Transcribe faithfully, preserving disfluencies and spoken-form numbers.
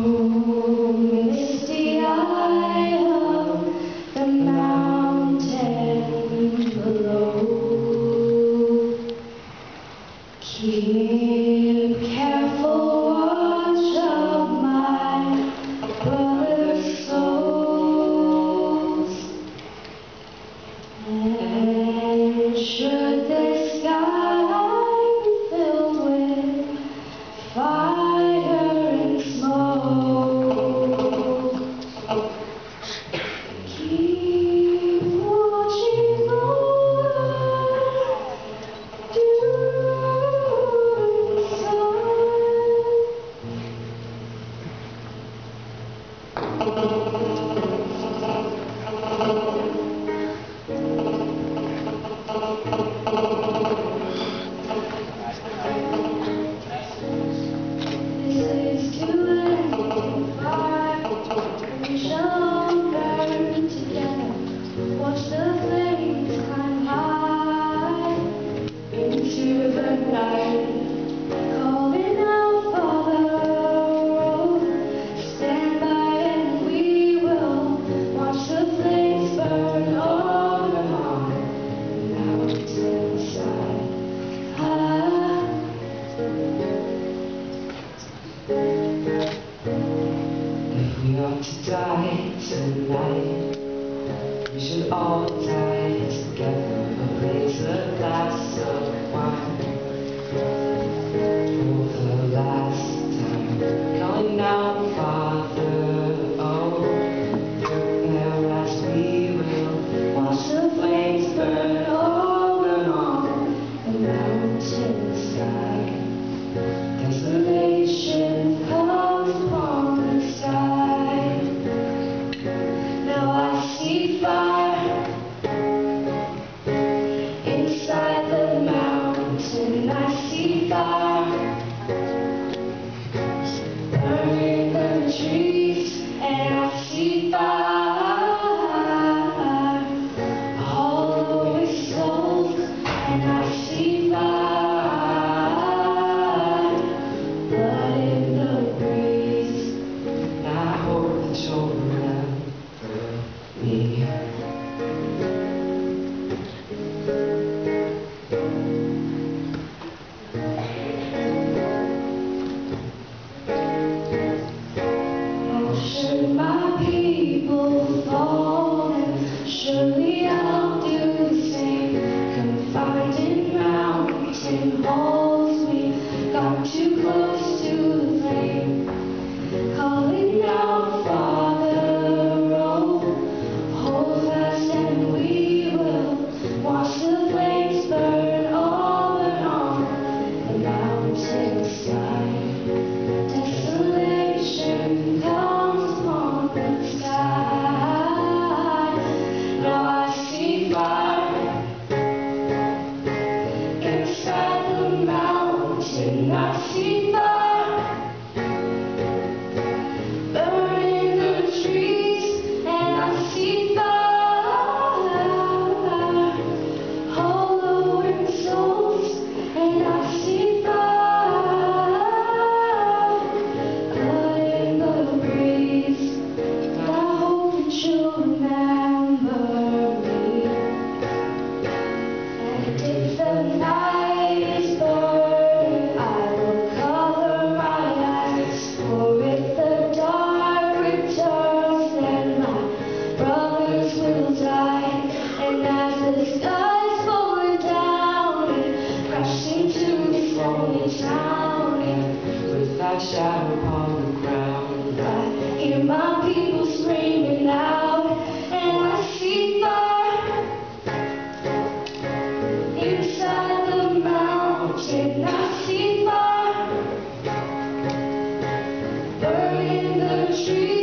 misty eye of the mountain below. Keep careful watch of my brother's souls, and should the sky be filled with fire and smoke, keep watching over during the This is to end fire, we shall burn together. Watch the flames climb high into the night, calling out, Father, stand by and we will watch the flames burn over on the mountainside. Ah. If we are to die tonight, we should all die together. Raise a glass of wine for the last time, calling out, Father, oh, prepare as we will watch the flames burn over on the mountainside. Desolation comes upon the sky. Now I see fire inside the mountain. I see fire burning the trees, and I see fire all with souls, and I see fire blood in the breeze. And I hope that you'll remember me. Oh, should my people fall, then surely I'll do the same. Confined in mountain halls, we got too close to the flame. Calling out, Father, oh, hold fast and we will watch the flames burn over on the mountainside. Desolation comes upon the sky. Now I see fire inside the mountain. I see fire burning the trees, and I see fire hollowing souls, and I see fire blood in the breeze. I hope that you'll remember me. And if the night is burning, I will cover my eyes. For if the dark returns, then my brothers will die. And as the skies fall down and crash into this lonely town, and Without shadow upon the ground, I hear my people screaming out, and I see fire inside the mountain. I see fire burning the trees.